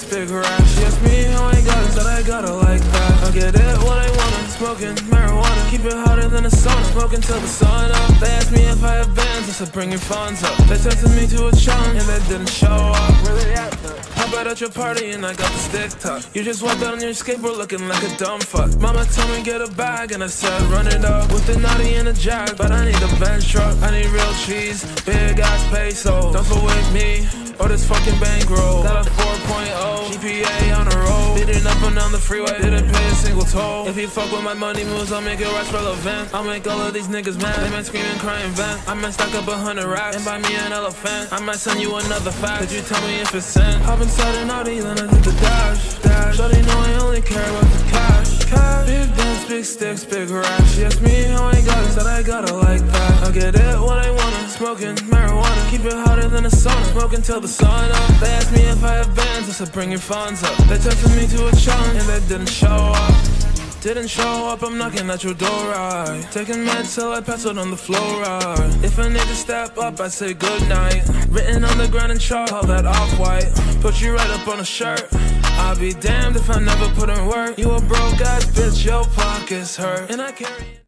big rap. She asked me how I got it, said I got it like that. I get it when I wanna, smoking marijuana. Keep it hotter than a sauna, smoking till the sun up. They asked me if I have bands, I said bring your funds up. They texted me to a challenge and they didn't show up. Where they at though? Hop out at your party and I got the stick tucked. You just walked out on your skateboard looking like a dumb fuck. Mama told me get a bag and I said run it up. With the naughty and a jack, but I need a Benz truck. I need real cheese, big ass peso. Don't fool with me or this fucking bankroll. Got a 4.0 GPA on the road. Beating up and down the freeway, didn't pay a single toll. If you fuck with my money moves, I'll make it rush relevant. I'll make all of these niggas mad. They might scream and cry and vent. I might stack up 100 racks and buy me an elephant. I might send you another fact. Could you tell me if it's sent? Hop inside an Audi, then I hit the dash. Shawty know I only care about the cash. Big dance, big sticks, big rap. She asked me how I got it, said I got it like that. I get it when I wanna, smoking marijuana. Keep it hotter than a sauna, smoking till the sun up. They asked me if I have bands, I said bring your funds up. They texted me to a challenge and they didn't show up. Didn't show up, I'm knocking at your door, right? Taking meds till I pass out on the floor, right? If a nigga step up, I say goodnight. Written on the ground in chalk, call that off-white. Put you right up on a shirt. I'll be damned if I never put in work. You a broke ass bitch, your pockets hurt. And I carry